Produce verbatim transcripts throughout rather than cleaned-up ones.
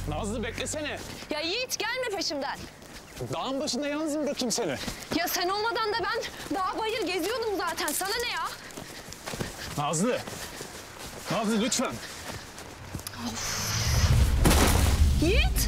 Nazlı beklesene. Ya Yiğit gelme peşimden. Dağın başında yalnız mı bırakayım seni? Ya sen olmadan da ben dağ bayır geziyordum zaten. Sana ne ya? Nazlı. Nazlı lütfen. Of. Yiğit.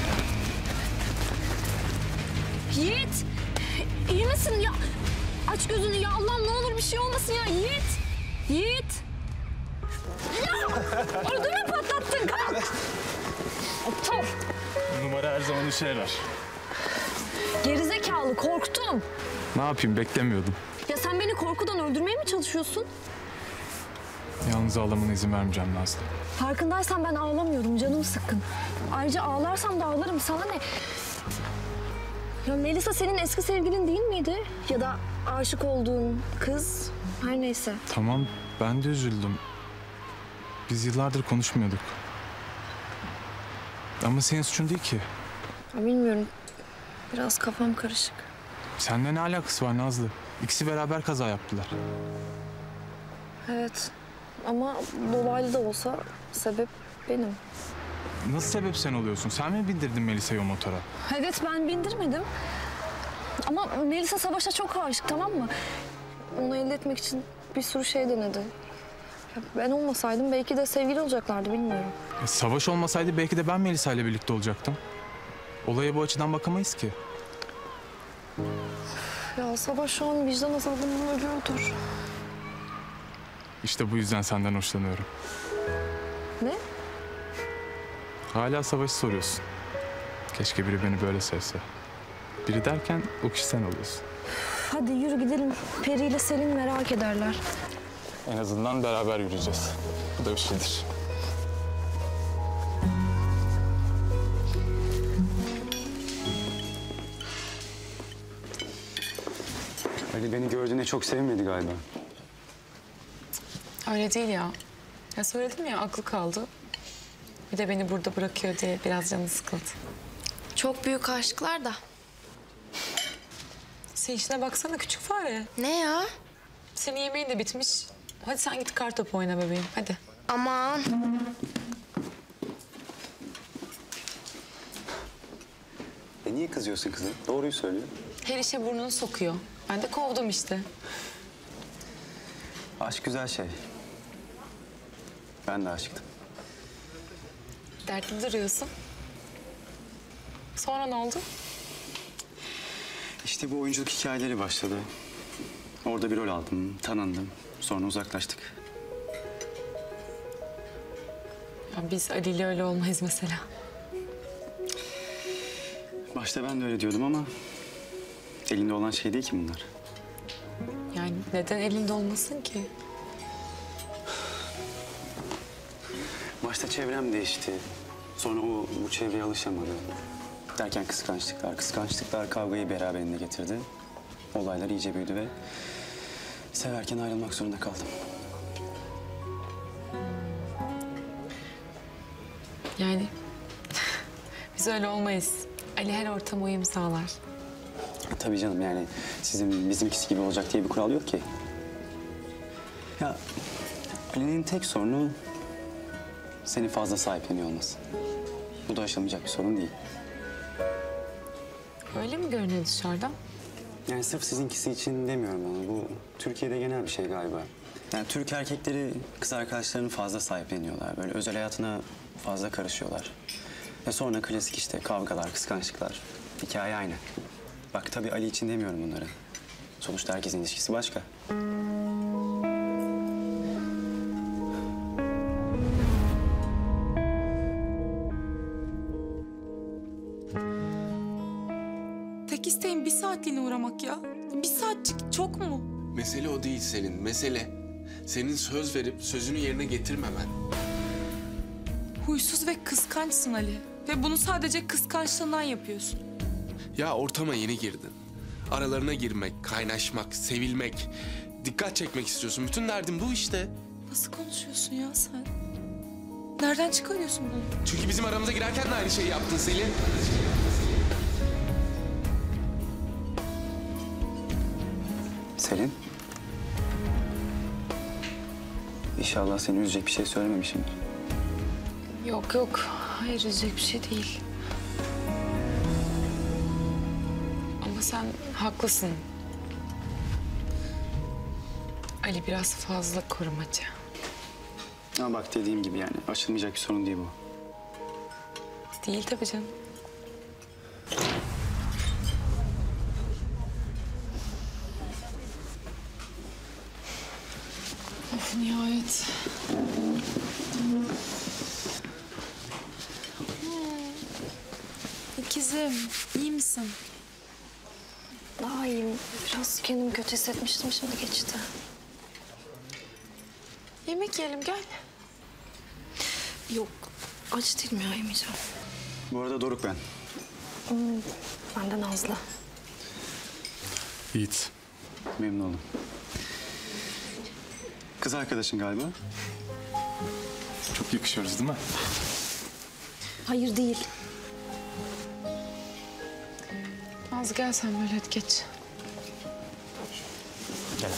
Yiğit. İyi misin ya? Aç gözünü ya Allah'ım, ne olur bir şey olmasın ya Yiğit. Yiğit. Ya ödümü patlattın, kalk. Aptal. Numara her zaman işe yarar. Gerizekalı, korktum. Ne yapayım, beklemiyordum. Ya sen beni korkudan öldürmeye mi çalışıyorsun? Yalnız ağlamana izin vermeyeceğim Nazlı. Farkındaysan ben ağlamıyorum, canım sıkkın. Ayrıca ağlarsam da ağlarım, sana ne? Ya Melisa senin eski sevgilin değil miydi? Ya da aşık olduğun kız, her neyse. Tamam, ben de üzüldüm. Biz yıllardır konuşmuyorduk. Ama senin suçun değil ki. Ya bilmiyorum, biraz kafam karışık. Seninle ne alakası var Nazlı? İkisi beraber kaza yaptılar. Evet ama dolaylı da olsa sebep benim. Nasıl sebep sen oluyorsun? Sen mi bindirdin Melisa'yı o motora? Evet, ben bindirmedim. Ama Melisa Savaş'a çok aşık, tamam mı? Onu elde etmek için bir sürü şey denedi. Ya ben olmasaydım belki de sevgili olacaklardı, bilmiyorum. E, savaş olmasaydı belki de ben Melisa ile birlikte olacaktım. Olaya bu açıdan bakamayız ki. Ya Savaş şu an vicdan azabından ölüyordur. İşte bu yüzden senden hoşlanıyorum. Ne? Hala Savaş'ı soruyorsun. Keşke biri beni böyle sevse. Biri derken o kişi sen oluyorsun. Hadi yürü gidelim. Peri ile Selin merak ederler. En azından beraber yürüyeceğiz. Bu da bir şeydir. Ali beni gördüğüne çok sevinmedi galiba. Öyle değil ya. Ya söyledim ya, aklı kaldı. Bir de beni burada bırakıyor diye biraz canı sıkıldı. Çok büyük aşklar da. Sen işine baksana küçük fare. Ne ya? Senin yemeğin de bitmiş. Hadi sen git kartopu oyna bebeğim, hadi. Aman. E niye kızıyorsun kızım? Doğruyu söylüyor. Her işe burnunu sokuyor. Ben de kovdum işte. Aşk güzel şey. Ben de aşıktım. Dertli duruyorsun. Sonra ne oldu? İşte bu oyunculuk hikayeleri başladı. Orada bir rol aldım, tanındım. Sonra uzaklaştık. Ya biz Ali ile öyle olmayız mesela. Başta ben de öyle diyordum ama... elinde olan şey değil ki bunlar. Yani neden elinde olmasın ki? Başta çevrem değişti. Sonra o bu çevreye alışamadı. Derken kıskançlıklar, kıskançlıklar kavgayı beraberinde getirdi. Olaylar iyice büyüdü ve... severken ayrılmak zorunda kaldım. Yani biz öyle olmayız. Ali her ortama uyum sağlar. Tabii canım, yani sizin bizimkisi gibi olacak diye bir kural yok ki. Ya Ali'nin tek sorunu seni fazla sahipleniyor olması. Bu da aşılmayacak bir sorun değil. Öyle mi görünüyor dışarıdan? Yani sırf sizinkisi için demiyorum ama bu Türkiye'de genel bir şey galiba. Yani Türk erkekleri kız arkadaşlarını fazla sahipleniyorlar. Böyle özel hayatına fazla karışıyorlar. Ve sonra klasik işte kavgalar, kıskançlıklar. Hikaye aynı. Bak tabii Ali için demiyorum bunları. Sonuçta herkesin ilişkisi başka. Tek isteğim bir saatliğine uğramak ya. Bir saatçik çok mu? Mesele o değil Selin, mesele. Senin söz verip sözünü yerine getirmemen. Huysuz ve kıskançsın Ali. Ve bunu sadece kıskançlığından yapıyorsun. Ya ortama yeni girdin. Aralarına girmek, kaynaşmak, sevilmek, dikkat çekmek istiyorsun. Bütün derdin bu işte. Nasıl konuşuyorsun ya sen? Nereden çıkarıyorsun bunu? Çünkü bizim aramıza girerken de aynı şeyi yaptın Selin. Selin. İnşallah seni üzecek bir şey söylememişimdir. Yok yok. Hayır, üzecek bir şey değil. Ama sen haklısın. Ali biraz fazla korumacı. Ama bak dediğim gibi yani aşılmayacak bir sorun değil bu. Değil tabii canım. Of, nihayet. İkizim, iyi misin? Daha iyiyim. Biraz kendimi kötü hissetmiştim, şimdi geçti. Yemek yiyelim, gel. Yok, aç değilim ya, yemeyeceğim. Bu arada Doruk ben. Hmm, ben de Nazlı. Yiğit. Memnun oldum. Kız arkadaşın galiba. Çok yakışıyoruz değil mi? Hayır değil. Nazlı gel sen böyle, hadi geç. Gel.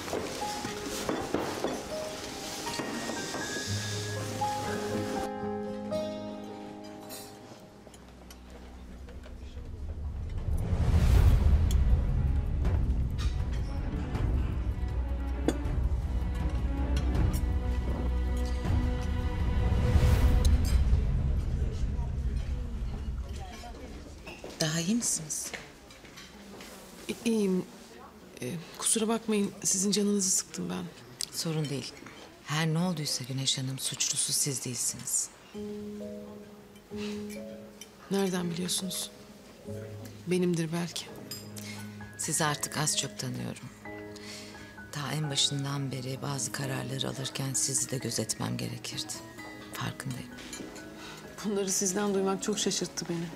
Daha iyi misiniz? İyiyim. Ee, kusura bakmayın, sizin canınızı sıktım ben. Sorun değil. Her ne olduysa Güneş Hanım, suçlusu siz değilsiniz. Nereden biliyorsunuz? Benimdir belki. Sizi artık az çok tanıyorum. Daha en başından beri bazı kararları alırken sizi de gözetmem gerekirdi. Farkındayım. Bunları sizden duymak çok şaşırttı beni.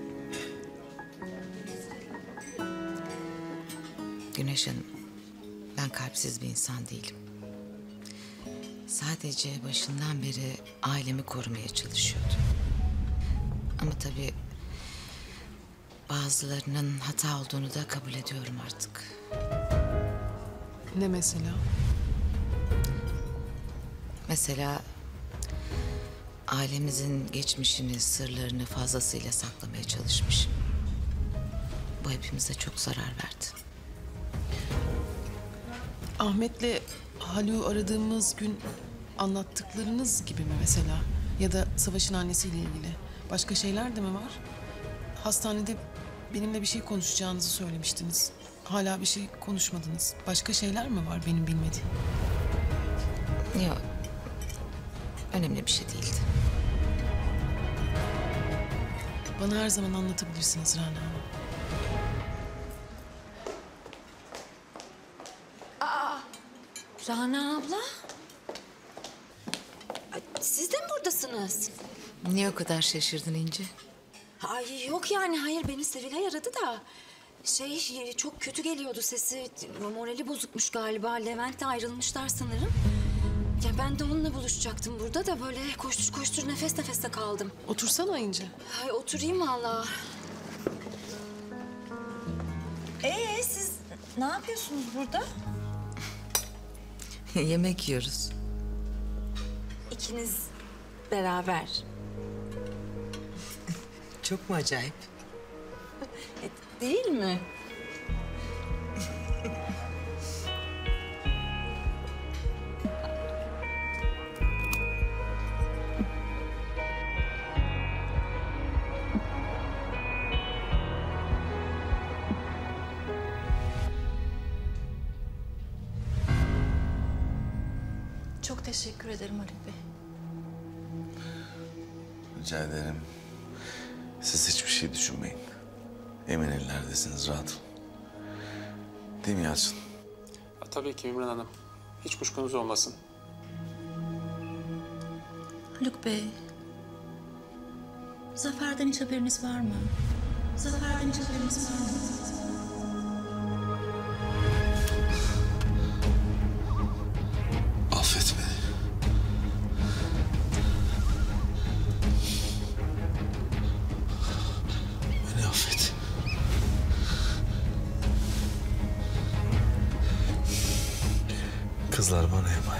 Güneş Hanım, ben kalpsiz bir insan değilim. Sadece başından beri ailemi korumaya çalışıyordum. Ama tabii bazılarının hata olduğunu da kabul ediyorum artık. Ne mesela? Mesela ailemizin geçmişini, sırlarını fazlasıyla saklamaya çalışmışım. Bu hepimize çok zarar verdi. Ahmet'le Haluk'u aradığımız gün anlattıklarınız gibi mi mesela? Ya da Savaş'ın annesiyle ilgili başka şeyler de mi var? Hastanede benimle bir şey konuşacağınızı söylemiştiniz. Hala bir şey konuşmadınız. Başka şeyler mi var benim bilmediğim? Yok. Önemli bir şey değildi. Bana her zaman anlatabilirsiniz Rana Hanım. Rana abla. Ay, siz de mi buradasınız? Niye o kadar şaşırdın İnci? Ay yok yani, hayır, beni Sevilay aradı da. Şey, çok kötü geliyordu sesi. Morali bozukmuş galiba. Levent'le ayrılmışlar sanırım. Ya ben de onunla buluşacaktım burada da böyle koştur koştur nefes nefeste kaldım. Otursana İnci. Ay oturayım vallahi. Ee siz ne yapıyorsunuz burada? Yemek yiyoruz. İkiniz beraber. Çok mu acayip? E, değil mi? Çok teşekkür ederim Haluk Bey. Rica ederim. Siz hiçbir şey düşünmeyin. Emin ellerdesiniz, rahat olun. Değil mi Yalçın? Ya, tabii ki Ümran Hanım. Hiç kuşkunuz olmasın. Haluk Bey, Zafer'den hiç haberiniz var mı? Zafer'den hiç haberiniz var mı? Affet beni. Beni affet. Kızlar bana emanet.